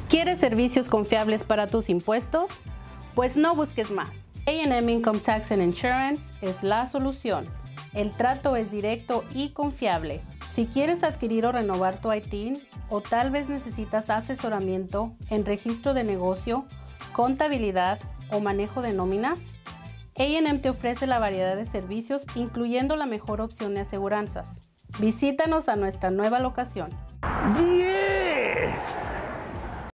¿Quieres servicios confiables para tus impuestos? Pues no busques más. A&M Income Tax and Insurance es la solución. El trato es directo y confiable. Si quieres adquirir o renovar tu ITIN o tal vez necesitas asesoramiento en registro de negocio, contabilidad o manejo de nóminas, A&M te ofrece la variedad de servicios, incluyendo la mejor opción de aseguranzas. Visítanos a nuestra nueva locación. ¡Yes!